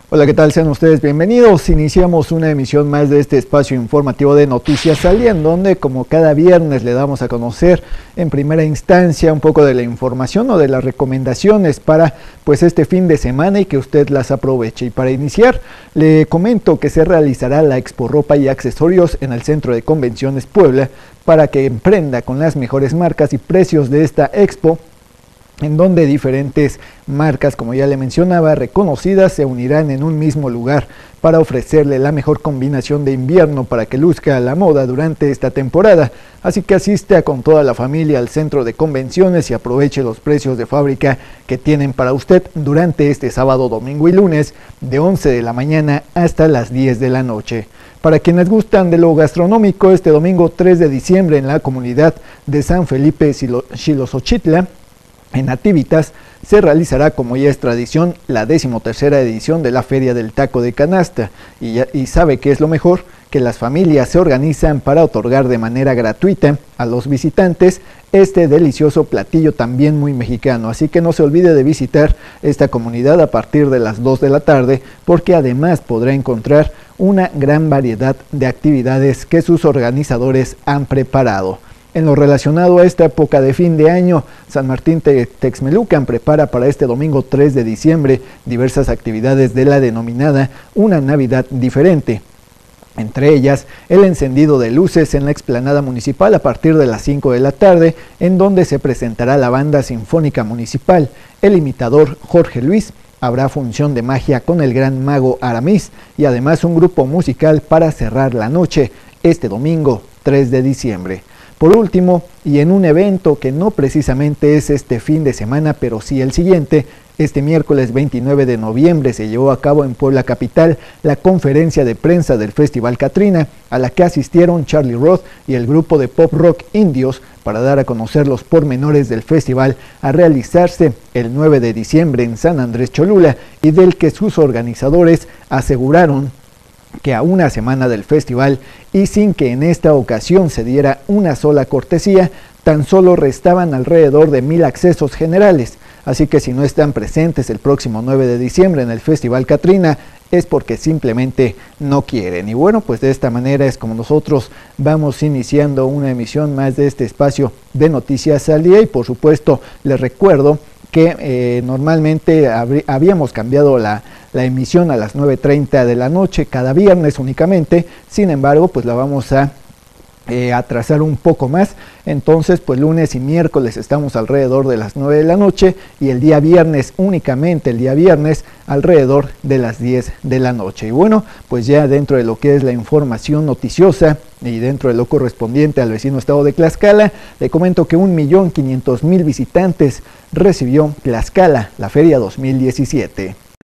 Hola, ¿qué tal? Sean ustedes bienvenidos. Iniciamos una emisión más de este espacio informativo de Noticias al Día, en donde como cada viernes le damos a conocer en primera instancia un poco de la información o de las recomendaciones para pues este fin de semana y que usted las aproveche. Y para iniciar le comento que se realizará la Expo Ropa y Accesorios en el Centro de Convenciones Puebla para que emprenda con las mejores marcas y precios de esta expo, en donde diferentes marcas, como ya le mencionaba, reconocidas, se unirán en un mismo lugar para ofrecerle la mejor combinación de invierno para que luzca a la moda durante esta temporada. Así que asista con toda la familia al centro de convenciones y aproveche los precios de fábrica que tienen para usted durante este sábado, domingo y lunes, de 11 de la mañana hasta las 10 de la noche. Para quienes gustan de lo gastronómico, este domingo 3 de diciembre en la comunidad de San Felipe Xilosochitla, en Nativitas, se realizará, como ya es tradición, la 13ª edición de la Feria del Taco de Canasta. Y sabe que es lo mejor, que las familias se organizan para otorgar de manera gratuita a los visitantes este delicioso platillo también muy mexicano. Así que no se olvide de visitar esta comunidad a partir de las 2 de la tarde, porque además podrá encontrar una gran variedad de actividades que sus organizadores han preparado. En lo relacionado a esta época de fin de año, San Martín Texmelucan prepara para este domingo 3 de diciembre diversas actividades de la denominada Una Navidad Diferente. Entre ellas, el encendido de luces en la explanada municipal a partir de las 5 de la tarde, en donde se presentará la banda sinfónica municipal, el imitador Jorge Luis. Habrá función de magia con el gran mago Aramis y además un grupo musical para cerrar la noche este domingo 3 de diciembre. Por último, y en un evento que no precisamente es este fin de semana, pero sí el siguiente, este miércoles 29 de noviembre se llevó a cabo en Puebla Capital la conferencia de prensa del Festival Catrina, a la que asistieron Charlie Roth y el grupo de pop rock Indios para dar a conocer los pormenores del festival a realizarse el 9 de diciembre en San Andrés Cholula, y del que sus organizadores aseguraron que a una semana del festival y sin que en esta ocasión se diera una sola cortesía, tan solo restaban alrededor de 1000 accesos generales. Así que si no están presentes el próximo 9 de diciembre en el Festival Catrina, es porque simplemente no quieren. Y bueno, pues de esta manera es como nosotros vamos iniciando una emisión más de este espacio de Noticias al Día. Y por supuesto les recuerdo que normalmente habíamos cambiado la emisión a las 9:30 de la noche cada viernes únicamente. Sin embargo, pues la vamos a atrasar un poco más. Entonces, pues lunes y miércoles estamos alrededor de las 9 de la noche y el día viernes, únicamente el día viernes, alrededor de las 10 de la noche. Y bueno, pues ya dentro de lo que es la información noticiosa y dentro de lo correspondiente al vecino estado de Tlaxcala, le comento que 1.500.000 visitantes recibió Tlaxcala, la Feria 2017.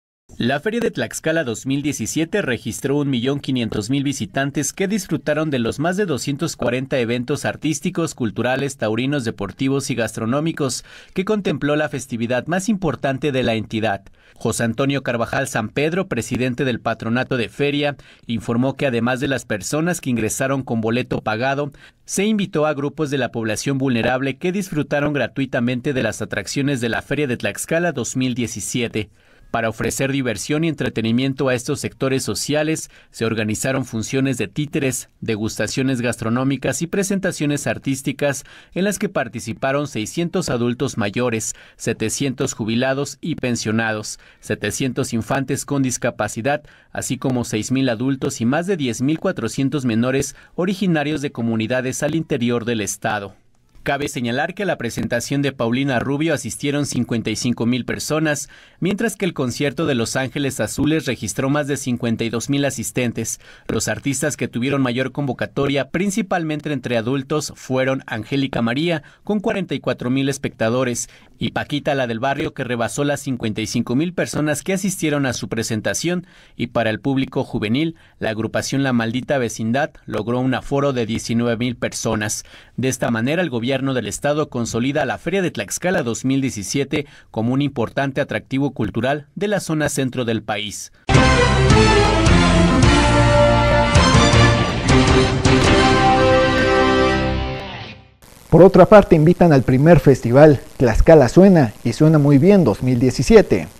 La Feria de Tlaxcala 2017 registró 1.500.000 visitantes que disfrutaron de los más de 240 eventos artísticos, culturales, taurinos, deportivos y gastronómicos que contempló la festividad más importante de la entidad. José Antonio Carvajal San Pedro, presidente del patronato de feria, informó que además de las personas que ingresaron con boleto pagado, se invitó a grupos de la población vulnerable que disfrutaron gratuitamente de las atracciones de la Feria de Tlaxcala 2017. Para ofrecer diversión y entretenimiento a estos sectores sociales, se organizaron funciones de títeres, degustaciones gastronómicas y presentaciones artísticas en las que participaron 600 adultos mayores, 700 jubilados y pensionados, 700 infantes con discapacidad, así como 6.000 adultos y más de 10.400 menores originarios de comunidades al interior del estado. Cabe señalar que a la presentación de Paulina Rubio asistieron 55.000 personas, mientras que el concierto de Los Ángeles Azules registró más de 52.000 asistentes. Los artistas que tuvieron mayor convocatoria, principalmente entre adultos, fueron Angélica María, con 44.000 espectadores, y Paquita la del Barrio, que rebasó las 55.000 personas que asistieron a su presentación, y para el público juvenil, la agrupación La Maldita Vecindad logró un aforo de 19.000 personas. De esta manera, el gobierno del estado consolida la Feria de Tlaxcala 2017 como un importante atractivo cultural de la zona centro del país. Por otra parte, invitan al primer festival Tlaxcala Suena y Suena Muy Bien 2017.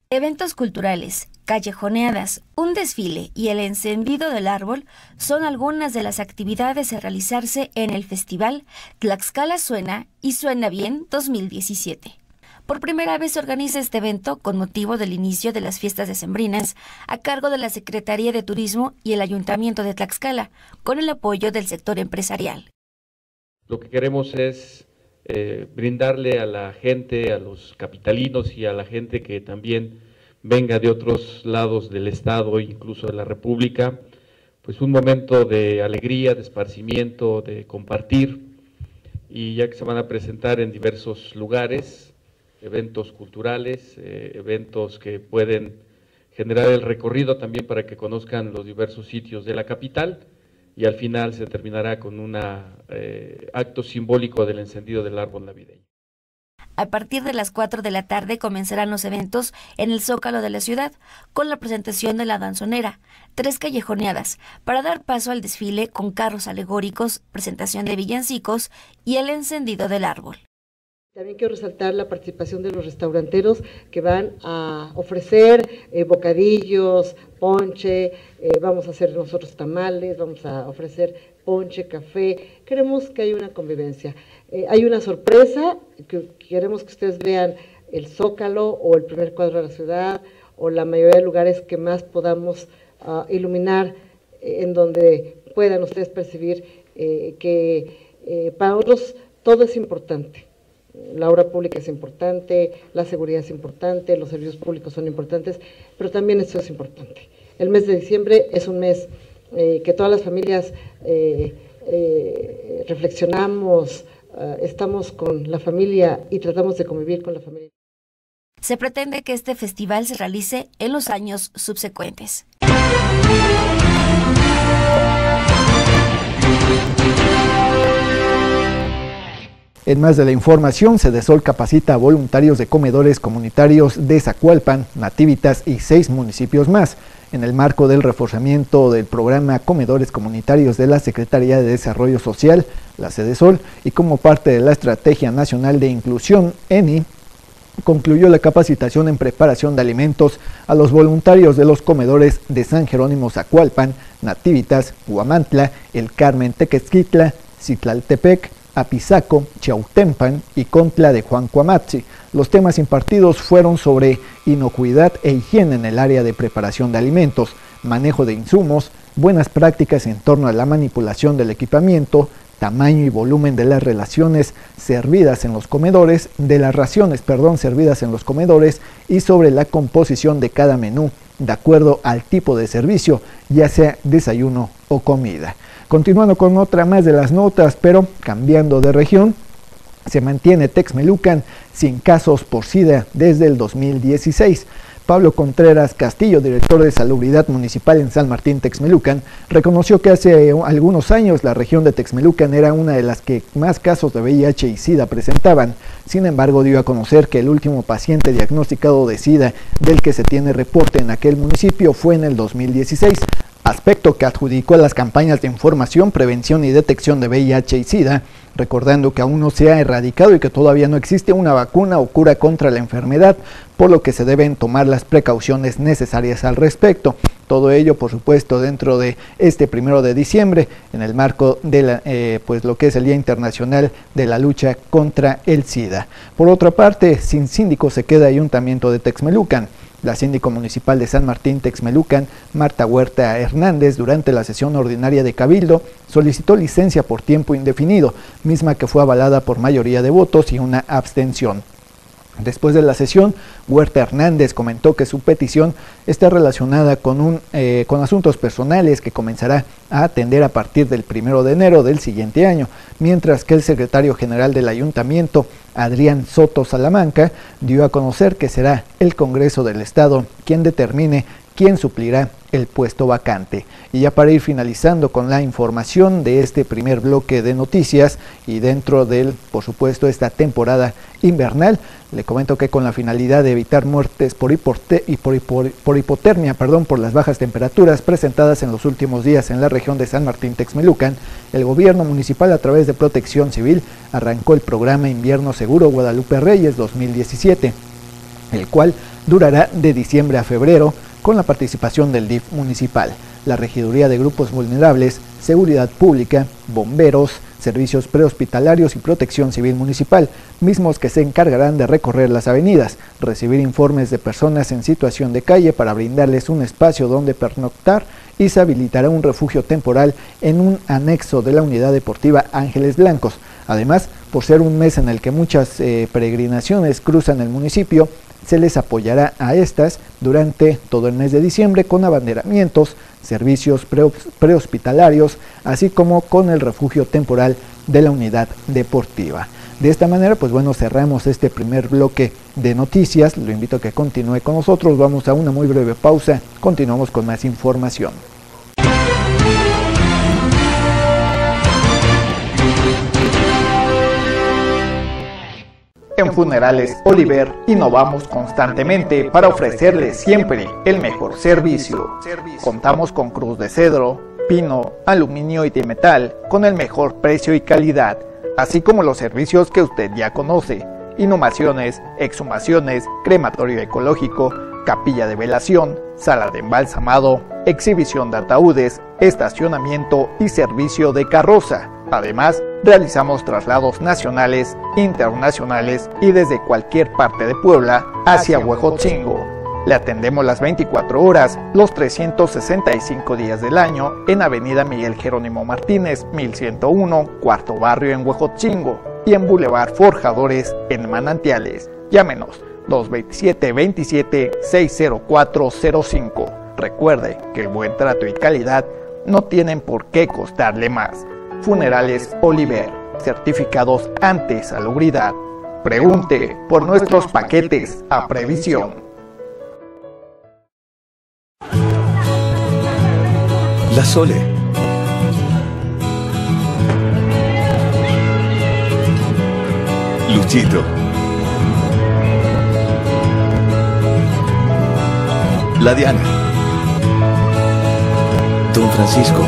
Eventos culturales, callejoneadas, un desfile y el encendido del árbol son algunas de las actividades a realizarse en el festival Tlaxcala Suena y Suena Bien 2017. Por primera vez se organiza este evento con motivo del inicio de las fiestas decembrinas a cargo de la Secretaría de Turismo y el Ayuntamiento de Tlaxcala, con el apoyo del sector empresarial. Lo que queremos es brindarle a la gente, a los capitalinos y a la gente que también venga de otros lados del estado, incluso de la República, pues un momento de alegría, de esparcimiento, de compartir, y ya que se van a presentar en diversos lugares, eventos culturales, eventos que pueden generar el recorrido también para que conozcan los diversos sitios de la capital, y al final se terminará con un acto simbólico del encendido del árbol navideño. A partir de las 4 de la tarde comenzarán los eventos en el Zócalo de la ciudad, con la presentación de la danzonera, 3 callejoneadas, para dar paso al desfile con carros alegóricos, presentación de villancicos y el encendido del árbol. También quiero resaltar la participación de los restauranteros que van a ofrecer bocadillos, ponche, vamos a hacer nosotros tamales, vamos a ofrecer ponche, café. Queremos que haya una convivencia. Hay una sorpresa, que queremos que ustedes vean el Zócalo o el primer cuadro de la ciudad o la mayoría de lugares que más podamos iluminar, en donde puedan ustedes percibir que para nosotros todo es importante. La obra pública es importante, la seguridad es importante, los servicios públicos son importantes, pero también esto es importante. El mes de diciembre es un mes que todas las familias reflexionamos, estamos con la familia y tratamos de convivir con la familia. Se pretende que este festival se realice en los años subsecuentes. En más de la información, Sedesol capacita a voluntarios de comedores comunitarios de Zacualpan, Nativitas y 6 municipios más, en el marco del reforzamiento del programa Comedores Comunitarios de la Secretaría de Desarrollo Social, la Sedesol, y como parte de la Estrategia Nacional de Inclusión, ENI, concluyó la capacitación en preparación de alimentos a los voluntarios de los comedores de San Jerónimo Zacualpan, Nativitas, Huamantla, El Carmen Tequesquitla, Citlaltepec, Apizaco, Chautempan y Contla de Juancuamatzi. Los temas impartidos fueron sobre inocuidad e higiene en el área de preparación de alimentos, manejo de insumos, buenas prácticas en torno a la manipulación del equipamiento, tamaño y volumen de las raciones servidas en los comedores, y sobre la composición de cada menú, de acuerdo al tipo de servicio, ya sea desayuno o comida. Continuando con otra más de las notas, pero cambiando de región, se mantiene Texmelucan sin casos por SIDA desde el 2016. Pablo Contreras Castillo, director de Salubridad Municipal en San Martín Texmelucan, reconoció que hace algunos años la región de Texmelucan era una de las que más casos de VIH y SIDA presentaban. Sin embargo, dio a conocer que el último paciente diagnosticado de SIDA del que se tiene reporte en aquel municipio fue en el 2016. Aspecto que adjudicó a las campañas de información, prevención y detección de VIH y SIDA, recordando que aún no se ha erradicado y que todavía no existe una vacuna o cura contra la enfermedad, por lo que se deben tomar las precauciones necesarias al respecto. Todo ello, por supuesto, dentro de este 1 de diciembre, en el marco de lo que es el Día Internacional de la Lucha contra el SIDA. Por otra parte, sin síndico se queda Ayuntamiento de Texmelucan. La síndico municipal de San Martín Texmelucan, Marta Huerta Hernández, durante la sesión ordinaria de Cabildo, solicitó licencia por tiempo indefinido, misma que fue avalada por mayoría de votos y una abstención. Después de la sesión, Huerta Hernández comentó que su petición está relacionada con asuntos personales que comenzará a atender a partir del 1 de enero del siguiente año, mientras que el secretario general del ayuntamiento, Adrián Soto Salamanca, dio a conocer que será el Congreso del Estado quien determine quién suplirá el puesto vacante. Y ya para ir finalizando con la información de este primer bloque de noticias y dentro del, por supuesto, esta temporada invernal, le comento que con la finalidad de evitar muertes por hipotermia por las bajas temperaturas presentadas en los últimos días en la región de San Martín Texmelucan, el gobierno municipal a través de Protección Civil arrancó el programa Invierno Seguro Guadalupe Reyes 2017, el cual durará de diciembre a febrero con la participación del DIF municipal, la Regiduría de Grupos Vulnerables, Seguridad Pública, Bomberos, Servicios Prehospitalarios y Protección Civil Municipal, mismos que se encargarán de recorrer las avenidas, recibir informes de personas en situación de calle para brindarles un espacio donde pernoctar y se habilitará un refugio temporal en un anexo de la Unidad Deportiva Ángeles Blancos. Además, por ser un mes en el que muchas peregrinaciones cruzan el municipio, se les apoyará a estas durante todo el mes de diciembre con abanderamientos, servicios prehospitalarios, así como con el refugio temporal de la unidad deportiva. De esta manera, pues bueno, cerramos este primer bloque de noticias. Lo invito a que continúe con nosotros. Vamos a una muy breve pausa. Continuamos con más información. En Funerales Oliver innovamos constantemente para ofrecerles siempre el mejor servicio. Contamos con cruz de cedro, pino, aluminio y de metal con el mejor precio y calidad, así como los servicios que usted ya conoce: inhumaciones, exhumaciones, crematorio ecológico, capilla de velación, sala de embalsamado, exhibición de ataúdes, estacionamiento y servicio de carroza. Además, realizamos traslados nacionales, internacionales y desde cualquier parte de Puebla hacia Huejotzingo. Le atendemos las 24 horas, los 365 días del año en Avenida Miguel Jerónimo Martínez, 1101, Cuarto Barrio en Huejotzingo, y en Boulevard Forjadores en Manantiales. Llámenos 227-27-60405. Recuerde que el buen trato y calidad no tienen por qué costarle más. Funerales Oliver, certificados ante salubridad. Pregunte por nuestros paquetes a previsión. La Sole. Luchito. La Diana. Don Francisco.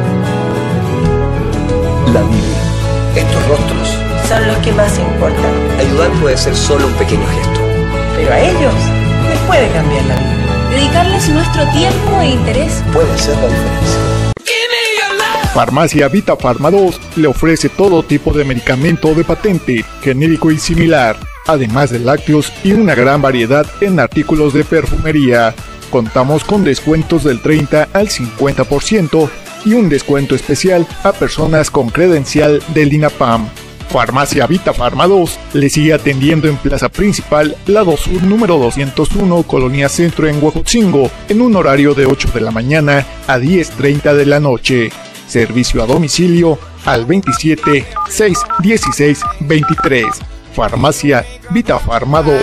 La Biblia. Estos rostros son los que más importan. Ayudar puede ser solo un pequeño gesto, pero a ellos les puede cambiar la vida. Dedicarles nuestro tiempo e interés puede ser la diferencia. Farmacia Vita Farma 2 le ofrece todo tipo de medicamento de patente, genérico y similar, además de lácteos y una gran variedad en artículos de perfumería. Contamos con descuentos del 30 al 50% y un descuento especial a personas con credencial del INAPAM. Farmacia Vita Farma 2 le sigue atendiendo en Plaza Principal, Lado Sur número 201, Colonia Centro en Huejotzingo, en un horario de 8 de la mañana a 10:30 de la noche. Servicio a domicilio al 27 616 23. Farmacia Vita Farma 2.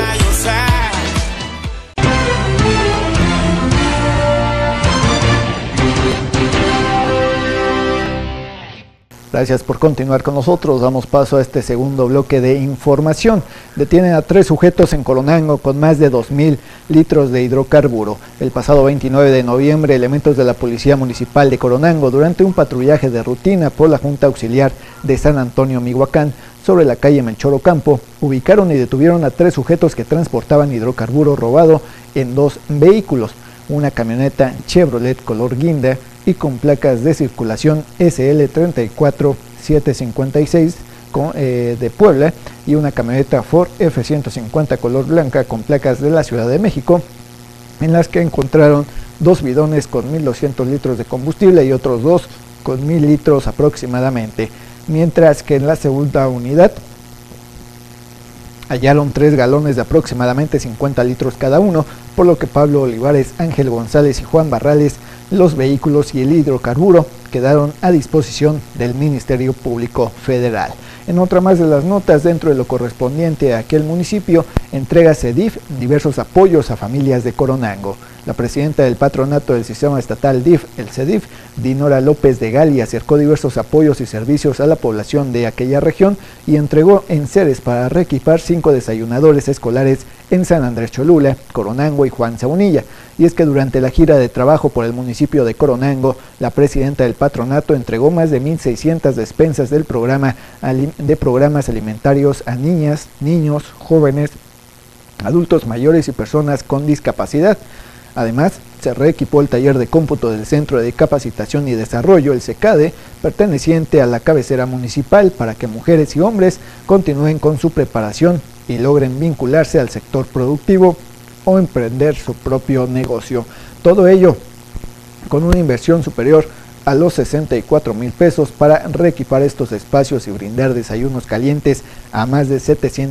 Gracias por continuar con nosotros. Damos paso a este segundo bloque de información. Detienen a 3 sujetos en Coronango con más de 2.000 litros de hidrocarburo. El pasado 29 de noviembre, elementos de la Policía Municipal de Coronango, durante un patrullaje de rutina por la Junta Auxiliar de San Antonio Mihuacán, sobre la calle Melchor Ocampo, ubicaron y detuvieron a 3 sujetos que transportaban hidrocarburo robado en 2 vehículos, una camioneta Chevrolet color guinda y con placas de circulación SL34756 de Puebla, y una camioneta Ford F-150 color blanca con placas de la Ciudad de México, en las que encontraron 2 bidones con 1.200 litros de combustible y otros 2 con 1.000 litros aproximadamente, mientras que en la segunda unidad hallaron 3 galones de aproximadamente 50 litros cada uno, por lo que Pablo Olivares, Ángel González y Juan Barrales, los vehículos y el hidrocarburo quedaron a disposición del Ministerio Público Federal. En otra más de las notas, dentro de lo correspondiente a aquel municipio, entrega CEDIF diversos apoyos a familias de Coronango. La presidenta del patronato del sistema estatal DIF, el CEDIF, Dinora López de Gali, acercó diversos apoyos y servicios a la población de aquella región y entregó enseres para reequipar 5 desayunadores escolares en San Andrés Cholula, Coronango y Juan Saunilla. Y es que durante la gira de trabajo por el municipio de Coronango, la presidenta del patronato entregó más de 1.600 despensas del programa de programas alimentarios a niñas, niños, jóvenes, adultos mayores y personas con discapacidad. Además, se reequipó el taller de cómputo del Centro de Capacitación y Desarrollo, el CECADE, perteneciente a la cabecera municipal, para que mujeres y hombres continúen con su preparación y logren vincularse al sector productivo o emprender su propio negocio. Todo ello con una inversión superior a los 64,000 pesos para reequipar estos espacios y brindar desayunos calientes a más de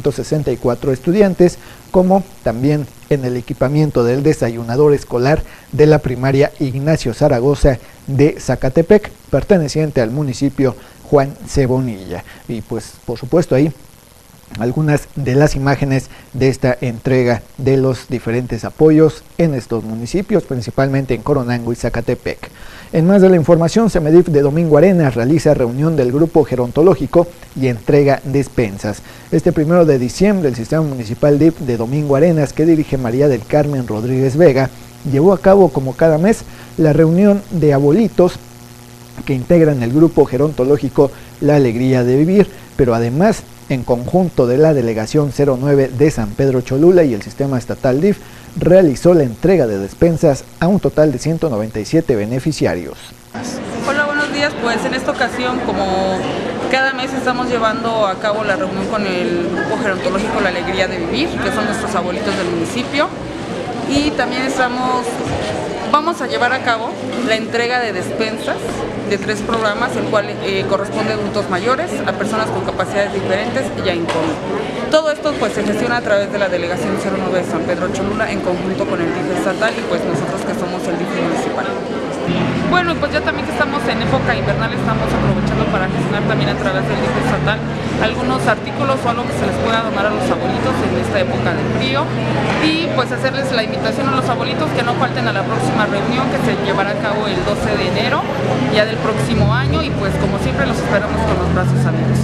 764 estudiantes, como también en el equipamiento del desayunador escolar de la primaria Ignacio Zaragoza de Zacatepec, perteneciente al municipio Juan Cebonilla. Y pues por supuesto ahí algunas de las imágenes de esta entrega de los diferentes apoyos en estos municipios, principalmente en Coronango y Zacatepec. En más de la información, CEMEDIF de Domingo Arenas realiza reunión del grupo gerontológico y entrega despensas. Este 1 de diciembre, el Sistema Municipal DIF de Domingo Arenas, que dirige María del Carmen Rodríguez Vega, llevó a cabo, como cada mes, la reunión de abuelitos que integran el grupo gerontológico La Alegría de Vivir, pero además, en conjunto de la Delegación 09 de San Pedro Cholula y el Sistema Estatal DIF, realizó la entrega de despensas a un total de 197 beneficiarios. Hola, buenos días. Pues en esta ocasión, como cada mes, estamos llevando a cabo la reunión con el grupo gerontológico La Alegría de Vivir, que son nuestros abuelitos del municipio, y también vamos a llevar a cabo la entrega de despensas de 3 programas, el cual corresponde a adultos mayores, a personas con capacidades diferentes y a incómodos. Todo esto pues se gestiona a través de la Delegación 09 de San Pedro Cholula en conjunto con el DIF estatal y pues nosotros que somos el DIF municipal. Bueno, pues ya también que estamos en época invernal, estamos aprovechando para gestionar también a través del DIF estatal algunos artículos o algo que se les pueda donar a los abuelitos en esta época de frío, y pues hacerles la invitación a los abuelitos que no falten a la próxima reunión que se llevará a cabo el 12 de enero ya del próximo año, y pues como siempre los esperamos con los brazos abiertos.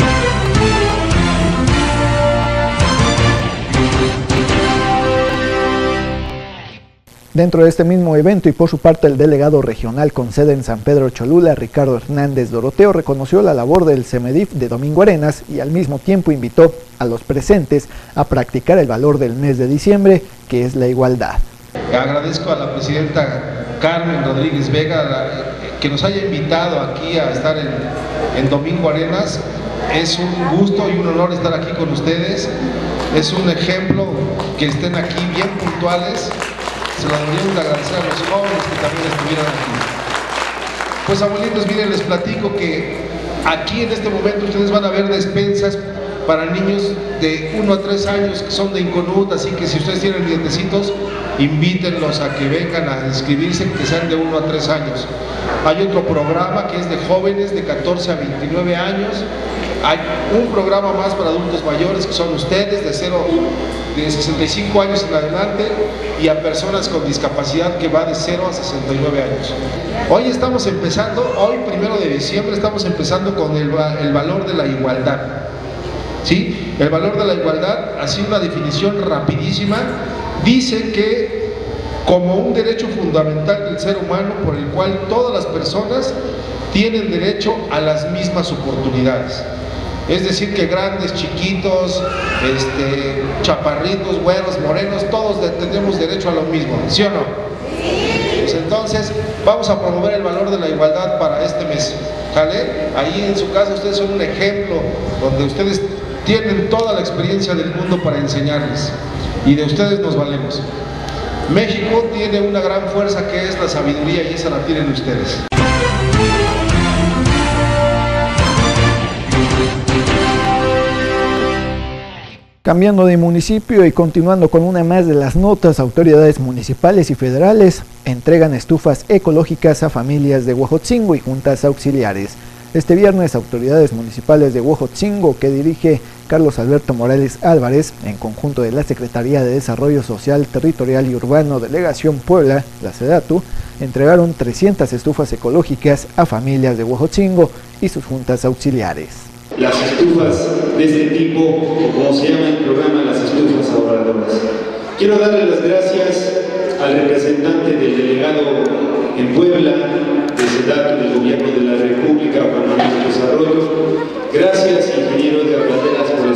Dentro de este mismo evento y por su parte el delegado regional con sede en San Pedro Cholula, Ricardo Hernández Doroteo, reconoció la labor del CEMEDIF de Domingo Arenas y al mismo tiempo invitó a los presentes a practicar el valor del mes de diciembre, que es la igualdad. Agradezco a la presidenta Carmen Rodríguez Vega que nos haya invitado aquí a estar en Domingo Arenas. Es un gusto y un honor estar aquí con ustedes. Es un ejemplo que estén aquí bien puntuales. Se lo deberíamos de agradecer a los jóvenes que también estuvieran aquí. Pues abuelitos, miren, les platico que aquí en este momento ustedes van a ver despensas para niños de 1 a 3 años que son de Inconut, así que si ustedes tienen nietecitos, invítenlos a que vengan a inscribirse, que sean de 1 a 3 años. Hay otro programa que es de jóvenes de 14 a 29 años. Hay un programa más para adultos mayores, que son ustedes, de 65 años en adelante, y a personas con discapacidad, que va de 0 a 69 años. Hoy estamos empezando, hoy 1 de diciembre, estamos empezando con el valor de la igualdad. ¿Sí? El valor de la igualdad, así una definición rapidísima, dice que como un derecho fundamental del ser humano por el cual todas las personas tienen derecho a las mismas oportunidades. Es decir, que grandes, chiquitos, chaparritos, güeros, morenos, todos tenemos derecho a lo mismo, ¿sí o no? Pues entonces, vamos a promover el valor de la igualdad para este mes, ¿vale? Ahí en su casa ustedes son un ejemplo, donde ustedes tienen toda la experiencia del mundo para enseñarles, y de ustedes nos valemos. México tiene una gran fuerza que es la sabiduría, y esa la tienen ustedes. Cambiando de municipio y continuando con una más de las notas, autoridades municipales y federales entregan estufas ecológicas a familias de Huejotzingo y juntas auxiliares. Este viernes, autoridades municipales de Huejotzingo, que dirige Carlos Alberto Morales Álvarez, en conjunto de la Secretaría de Desarrollo Social, Territorial y Urbano, Delegación Puebla, la SEDATU, entregaron 300 estufas ecológicas a familias de Huejotzingo y sus juntas auxiliares. Las estufas de este tipo, o como se llama el programa, las estufas ahorradoras. Quiero darle las gracias al representante del delegado en Puebla, de SEDATU, del Gobierno de la República, para nuestro desarrollo. Gracias, ingeniero de Banderas, por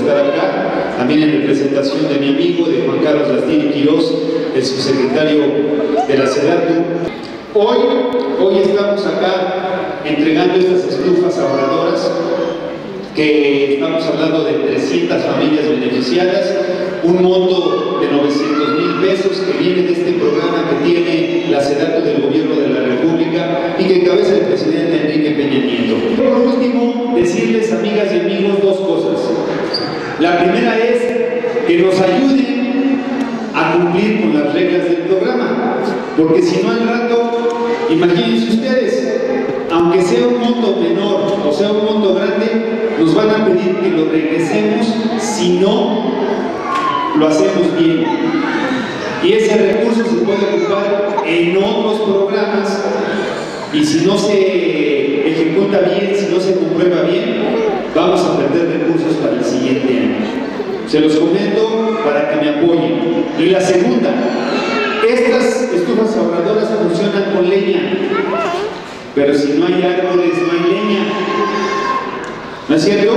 estar acá, también en representación de mi amigo, de Juan Carlos Lastiri Quirós, el subsecretario de la SEDATU. Hoy estamos acá entregando estas estufas ahorradoras, que estamos hablando de 300 familias beneficiadas, un monto de 900,000 pesos que viene de este programa que tiene la SEDATU del Gobierno de la República y que encabeza el presidente Enrique Peña Nieto. Por último, decirles, amigas y amigos, dos cosas. La primera es que nos ayuden a cumplir con las reglas del programa, porque si no al rato, imagínense ustedes, aunque sea un monto menor o sea un monto grande, nos van a pedir que lo regresemos si no lo hacemos bien. Y ese recurso se puede ocupar en otros programas, y si no se ejecuta bien, si no se comprueba bien, vamos a perder recursos para el siguiente año. Se los comento para que me apoyen. Y la segunda, estas estufas ahorradoras funcionan con leña, pero si no hay árboles, no hay leña. ¿No es cierto?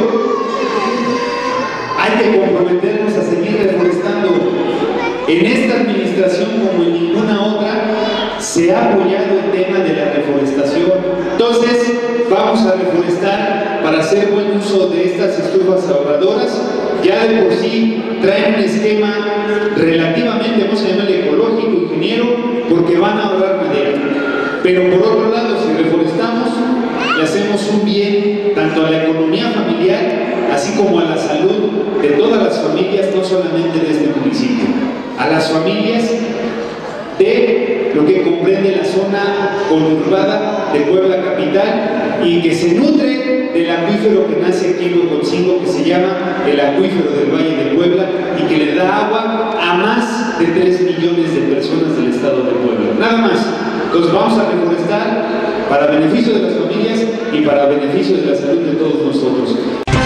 Hay que comprometernos a seguir reforestando. En esta administración, como en ninguna otra, se ha apoyado el tema de la reforestación. Entonces, vamos a reforestar para hacer buen uso de estas estufas ahorradoras. Ya de por sí traen un esquema relativamente, vamos a llamarle ecológico, ingeniero, porque van a ahorrar madera. Pero por otro lado, si reforestamos, le hacemos un bien tanto a la economía familiar, así como a la salud de todas las familias, no solamente de este municipio, a las familias de lo que comprende la zona conurbada de Puebla capital y que se nutre del acuífero que nace aquí en Ocosingo, que se llama el acuífero del Valle de Puebla y que le da agua a más de 3 millones de personas del estado de Puebla. Nada más. Entonces vamos a reforestar para beneficio de las familias y para beneficio de la salud de todos nosotros.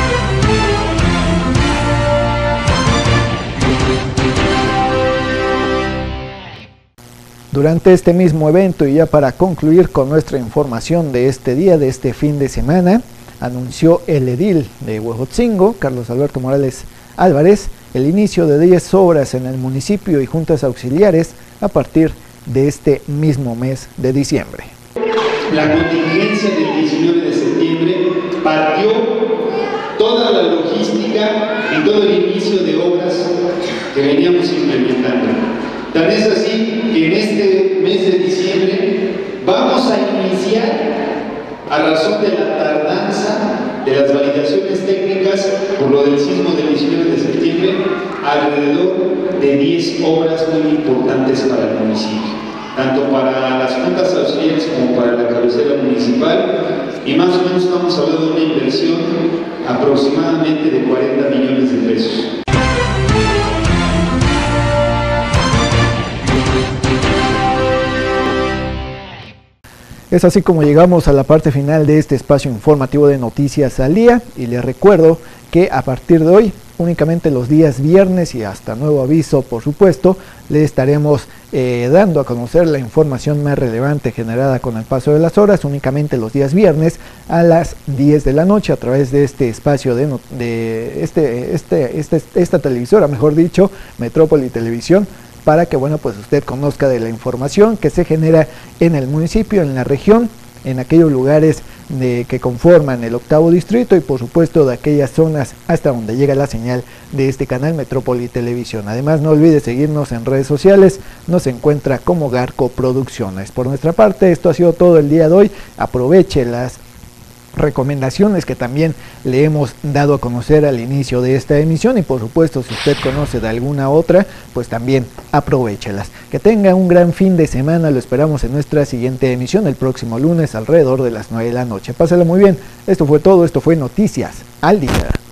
Durante este mismo evento, y ya para concluir con nuestra información de este día, de este fin de semana, anunció el edil de Huejotzingo, Carlos Alberto Morales Álvarez, el inicio de 10 obras en el municipio y juntas auxiliares a partir de este mismo mes de diciembre. La contingencia del 19 de septiembre partió toda la logística y todo el inicio de obras que veníamos implementando. Tan es así que en este mes de diciembre vamos a iniciar, a razón de la tardanza de las validaciones técnicas por lo del sismo del 19 de septiembre, alrededor de 10 obras muy importantes para el municipio, tanto para las juntas auxiliares como para la cabecera municipal, y más o menos estamos hablando de una inversión aproximadamente de 40 millones de pesos. Es así como llegamos a la parte final de este espacio informativo de Noticias al Día, y les recuerdo que a partir de hoy, únicamente los días viernes y hasta nuevo aviso, por supuesto, le estaremos dando a conocer la información más relevante generada con el paso de las horas, únicamente los días viernes a las 10 de la noche a través de este espacio de esta televisora, mejor dicho, Metrópoli Televisión, para que pues usted conozca de la información que se genera en el municipio, en la región, en aquellos lugares que conforman el 8º distrito y por supuesto de aquellas zonas hasta donde llega la señal de este canal Metrópoli Televisión. Además, no olvide seguirnos en redes sociales, nos encuentra como Garco Producciones. Por nuestra parte, esto ha sido todo el día de hoy. Aproveche las recomendaciones que también le hemos dado a conocer al inicio de esta emisión, y por supuesto si usted conoce de alguna otra, pues también aprovéchelas. Que tenga un gran fin de semana, lo esperamos en nuestra siguiente emisión el próximo lunes alrededor de las 9 de la noche. Pásala muy bien, esto fue todo, esto fue Noticias al Día.